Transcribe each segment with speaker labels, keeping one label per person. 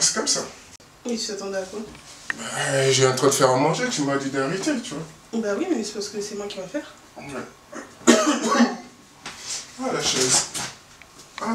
Speaker 1: c'est comme ça.
Speaker 2: Et tu t'attendais à quoi?
Speaker 1: Bah, j'ai en train de faire à manger, tu m'as dit d'inviter, tu vois.
Speaker 2: Bah oui, mais c'est parce que c'est moi qui va faire.
Speaker 1: Ouais. Ah, la chaise. Ah.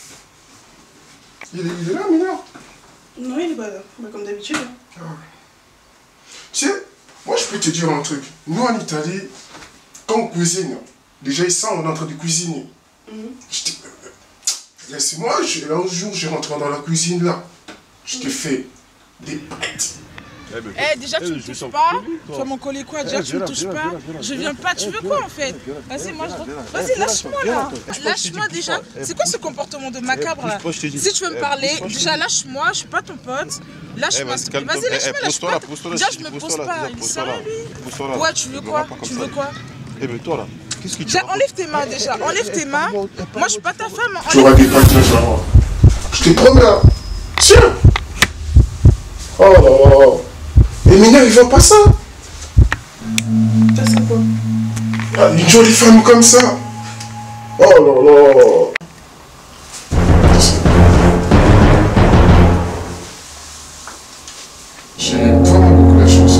Speaker 1: Il est là, Mina?
Speaker 2: Non, il est pas là. Bah, comme d'habitude.
Speaker 1: Ah. Tu sais, moi je peux te dire un truc. Nous en Italie, quand on cuisine, déjà ici on est en train de cuisiner. Je dis, laisse-moi, un jour je rentre dans la cuisine là. Je te fais des pâtes.
Speaker 3: Eh, déjà tu me touches pas. Tu vas m'en coller quoi? Déjà tu me touches pas. Je viens pas. Tu veux quoi en fait? Vas-y, moi je. Vas-y, lâche-moi là. Lâche-moi déjà. C'est quoi ce comportement de macabre là? Si tu veux me parler, déjà lâche-moi. Je suis pas ton pote. Lâche-moi. Vas-y, lâche-moi. Lâche-moi. Déjà je me pose pas. Il est sérieux lui? Ouais, tu veux quoi? Tu veux quoi?
Speaker 4: Eh mais toi là, qu'est-ce que tu
Speaker 3: Déjà enlève tes mains déjà. Enlève tes mains. Moi je suis pas ta femme.
Speaker 1: Tu auras des pâtes de genre. Je te promets là. Tiens. Oh là là. Mais Mina, il voit pas ça.
Speaker 2: Ça c'est quoi?
Speaker 1: Ah, une jolie femme comme ça. Oh là là. J'ai vraiment beaucoup de chance.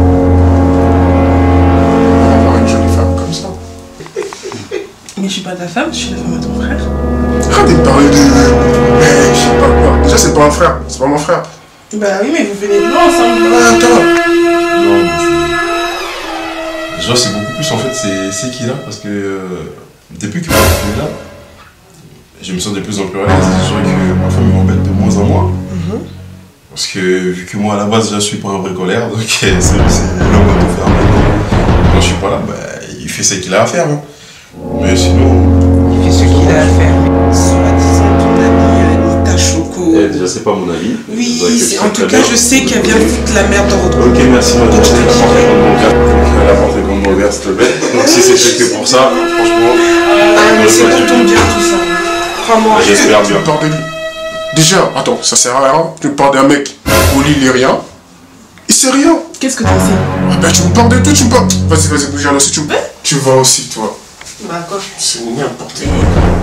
Speaker 1: D'avoir une jolie femme comme ça.
Speaker 2: Mais je suis pas ta femme, je suis la femme de ton frère.
Speaker 1: Arrête de parler de... Mais je sais pas quoi. Déjà, c'est pas un frère. C'est pas mon frère.
Speaker 2: Bah oui, mais vous venez de loin ensemble.
Speaker 1: Ah, attends.
Speaker 4: Non, déjà c'est beaucoup plus en fait, c'est qui là parce que depuis que je suis là, je me sens de plus en plus à l'aise. C'est vrai que ma femme m'embête de moins en moins. Parce que vu que moi à la base déjà je suis pas un bricoleur, donc c'est l'homme à tout faire maintenant. Quand je suis pas là, bah, il fait ce qu'il a à faire. Hein. Mais sinon.
Speaker 5: Il fait ce qu'il a à faire. Soi-disant ton ami Anita Choco.
Speaker 4: Déjà c'est pas mon avis.
Speaker 5: Oui, en tout cas je sais qu'elle vient foutre la merde dans votre
Speaker 4: Ok, merci madame.
Speaker 5: Donc je te dis.
Speaker 4: Elle a porté comme mon verre s'il te plaît. Donc si c'est fait que pour ça, franchement.
Speaker 5: Ah mais c'est pour ton bien tout ça. Crois-moi.
Speaker 4: J'espère bien.
Speaker 1: Tu me parles de lui. Déjà, attends, ça sert à rien. Tu me parles d'un mec poli, il est rien. Il sait rien.
Speaker 2: Qu'est-ce que t'en sais?
Speaker 1: Ah ben tu me parles de tout, tu me parles. Vas-y, bouge alors si tu me. Tu vas aussi, toi.
Speaker 2: Bah quoi?
Speaker 1: C'est n'importe quoi.